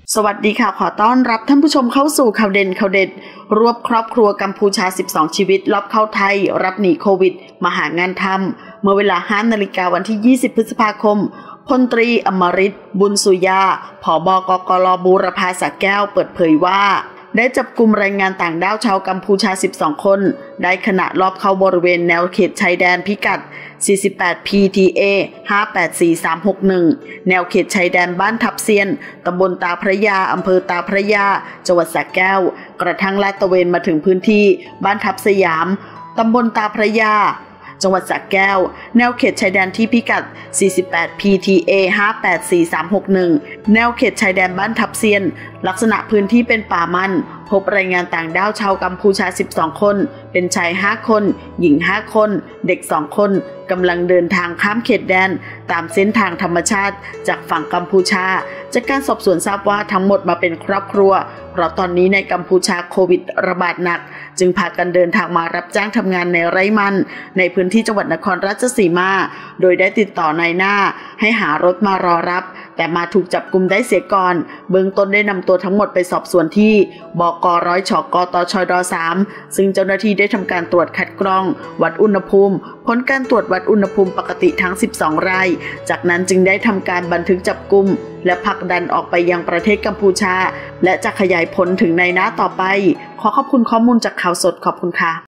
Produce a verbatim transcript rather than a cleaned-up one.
สวัสดีค่ะขอต้อนรับท่านผู้ชมเข้าสู่ข่าวเด่นข่าวเด็ดรวบครอบครัวกัมพูชาสิบสองชีวิตลอบเข้าไทยรับหนีโควิดมาหางานทำเมื่อเวลา ห้านาฬิกาวันที่ยี่สิบพฤษภาคมพลตรีอมริตบุญสุยาผบกกลบูรพาสระแก้วเปิดเผยว่าได้จับกุมแรงงานต่างด้าวชาวกัมพูชาสิบสองคนได้ขณะลอบเข้าบริเวณแนวเขตชายแดนพิกัด สี่สิบแปด พี ที เอ ห้า แปด สี่ สาม หก หนึ่ง แนวเขตชายแดนบ้านทับเซียนตำบลตาพระยาอำเภอตาพระยาจังหวัดสระแก้วกระทั่งลาดตระเวนมาถึงพื้นที่บ้านทับสยามตำบลตาพระยาจังหวัดสระแก้วแนวเขตชายแดนที่พิกัด สี่สิบแปด พี ที เอ ห้า แปด สี่ สาม หก หนึ่ง แนวเขตชายแดนบ้านทับเซียนลักษณะพื้นที่เป็นป่ามันพบแรงงานต่างด้าวชาวกัมพูชาสิบสองคนเป็นชายห้าคนหญิงห้าคนเด็กสองคนกำลังเดินทางข้ามเขตแดนตามเส้นทางธรรมชาติจากฝั่งกัมพูชาจากการสอบสวนทราบว่าทั้งหมดมาเป็นครอบครัวเพราะตอนนี้ในกัมพูชาโควิดระบาดหนักจึงพากันเดินทางมารับจ้างทำงานในไร่มันในพื้นที่จังหวัดนครราชสีมาโดยได้ติดต่อนายหน้าให้หารถมารอรับแต่มาถูกจับกุมได้เสียก่อนเบื้องต้นได้นำตัวทั้งหมดไปสอบสวนที่บก.ร้อยฉกตชดสามซึ่งเจ้าหน้าที่ได้ทำการตรวจคัดกรองวัดอุณหภูมิผลการตรวจวัดอุณหภูมิปกติทั้งสิบสองรายจากนั้นจึงได้ทำการบันทึกจับกุมและผลักดันออกไปยังประเทศกัมพูชาและจะขยายผลถึงในหน้าต่อไปขอขอบคุณข้อมูลจากข่าวสดขอบคุณค่ะ